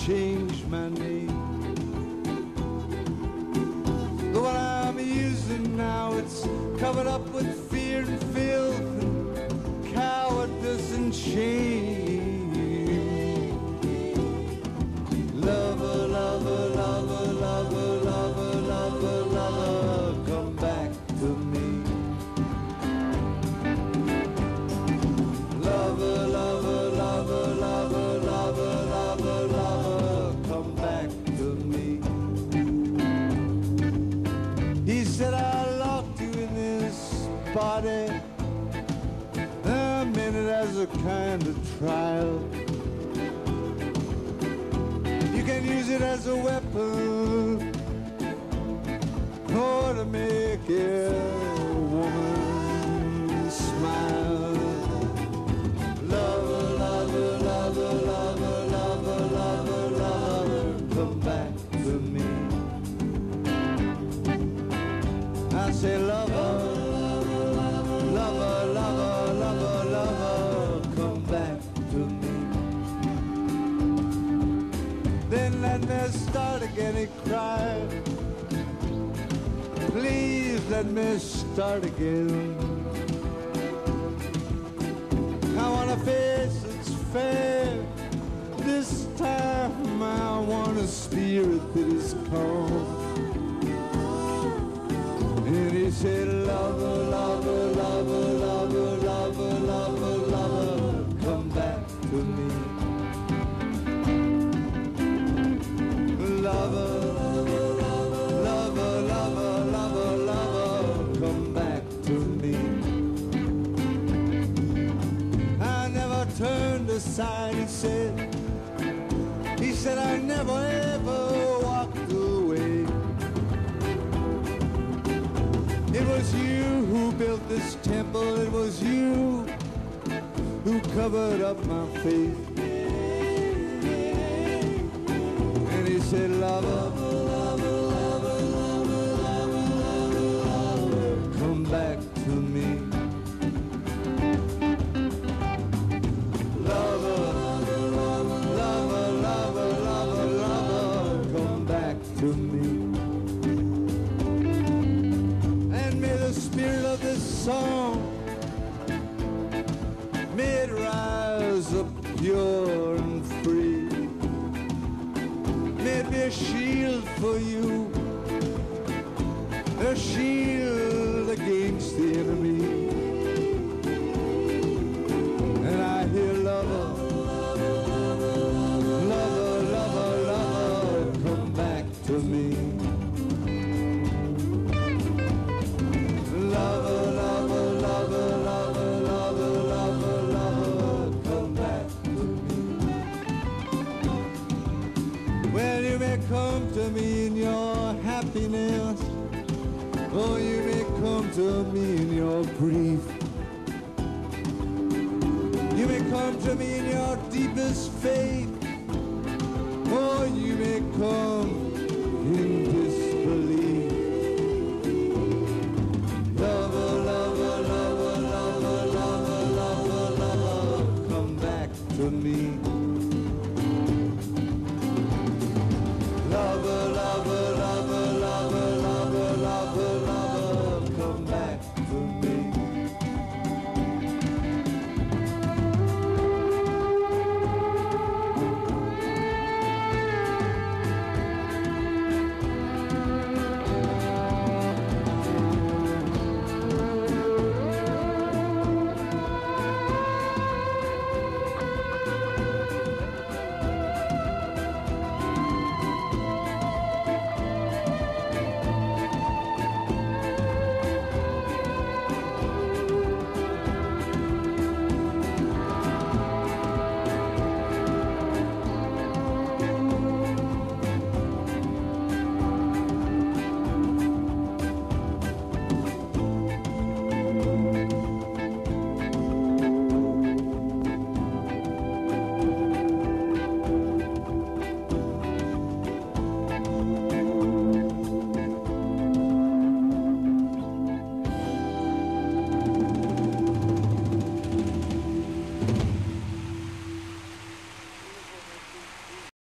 change my name. The one I'm using now, it's covered up with fear and filth and cowardice and shame. Lover, lover, lover, lover, lover, lover, lover, come back to me. Lover, lover, lover, lover, lover, lover, lover, come back to me. He said, I locked you in this body. I meant it as a kind of trial. You can use it as a weapon or to make a woman smile. Lover, lover, lover, lover, lover, lover, lover, come back to me. I say lover, lover, lover, lover, lover, come back to me. Then let me start again, he cried. Please let me start again. I want a face that's fair. This time I want a spirit that is calm. And he said, lover, lover, lover, lover, lover, lover, lover, come back to me. Lover, lover, lover, lover, lover, lover, come back to me. I never turned aside, he said I never ever walked away. It was you who built this temple, it was you who covered up my faith. And he said, lover, lover, lover, lover, lover, lover, lover, come back to me. Lover, lover, lover, lover, lover, lover, come back to me. And may the spirit of this song, may it rise up pure and free. May it be a shield for you, a shield against the enemy. And I hear lover, lover, lover, lover, come back to me. Lover, lover, lover, lover, lover, lover, lover, come back to me. Well, you may come to me in your happiness, or you may come to me in your grief. You may come to me in your deepest faith, or you may come